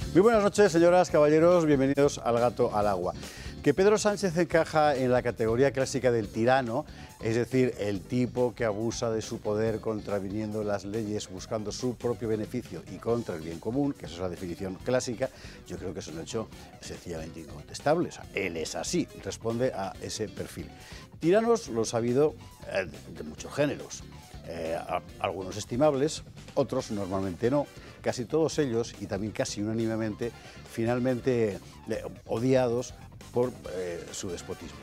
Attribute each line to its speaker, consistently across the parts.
Speaker 1: Muy buenas noches, señoras, caballeros, bienvenidos al Gato al Agua. Que Pedro Sánchez encaja en la categoría clásica del tirano, es decir, el tipo que abusa de su poder contraviniendo las leyes, buscando su propio beneficio y contra el bien común, que esa es la definición clásica, yo creo que es un hecho sencillamente incontestable. O sea, él es así, responde a ese perfil. Tiranos los ha habido de muchos géneros. Algunos estimables, otros normalmente no, casi todos ellos, y también casi unánimemente, finalmente odiados por su despotismo.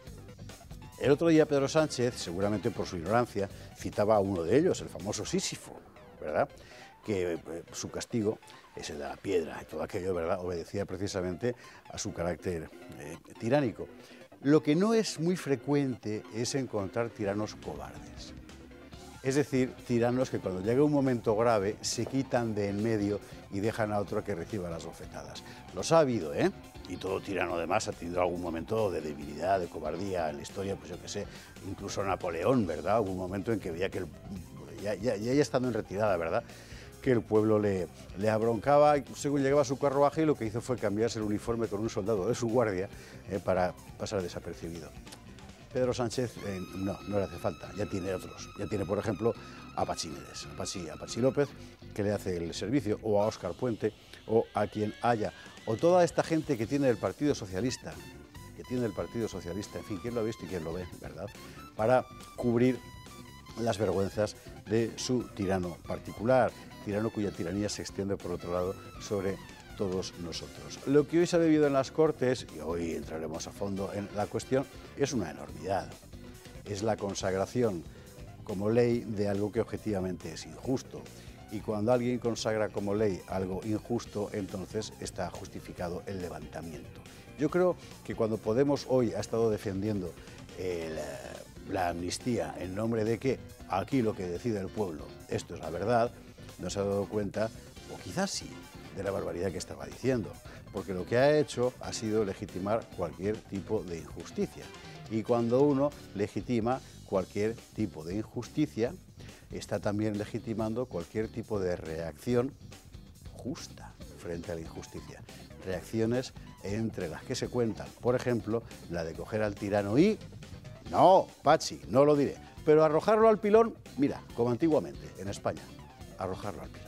Speaker 1: El otro día Pedro Sánchez, seguramente por su ignorancia, citaba a uno de ellos, el famoso Sísifo, ¿verdad? Que su castigo es el de la piedra y todo aquello, ¿verdad?, obedecía precisamente a su carácter tiránico. Lo que no es muy frecuente es encontrar tiranos cobardes. Es decir, tiranos que cuando llega un momento grave se quitan de en medio y dejan a otro que reciba las bofetadas. Los ha habido, ¿eh? Y todo tirano además ha tenido algún momento de debilidad, de cobardía en la historia, pues yo qué sé, incluso Napoleón, ¿verdad? Hubo un momento en que veía que, ya estando en retirada, ¿verdad?, que el pueblo le abroncaba, según llegaba a su carruaje, y lo que hizo fue cambiarse el uniforme con un soldado de su guardia para pasar desapercibido. Pedro Sánchez no le hace falta, ya tiene otros. Ya tiene, por ejemplo, a Pachímedes, a Pachi López, que le hace el servicio, o a Óscar Puente, o a quien haya. O toda esta gente que tiene el Partido Socialista, en fin, quién lo ha visto y quién lo ve, ¿verdad?, para cubrir las vergüenzas de su tirano particular, tirano cuya tiranía se extiende, por otro lado, sobre todos nosotros. Lo que hoy se ha vivido en las Cortes, y hoy entraremos a fondo en la cuestión, es una enormidad. Es la consagración como ley de algo que objetivamente es injusto. Y cuando alguien consagra como ley algo injusto, entonces está justificado el levantamiento. Yo creo que cuando Podemos hoy ha estado defendiendo la amnistía en nombre de que aquí lo que decide el pueblo, esto es la verdad, no se ha dado cuenta, o quizás sí, de la barbaridad que estaba diciendo, porque lo que ha hecho ha sido legitimar cualquier tipo de injusticia. Y cuando uno legitima cualquier tipo de injusticia, está también legitimando cualquier tipo de reacción justa frente a la injusticia. Reacciones entre las que se cuentan, por ejemplo, la de coger al tirano y... No, Pachi, no lo diré, pero arrojarlo al pilón, mira, como antiguamente en España, arrojarlo al pilón.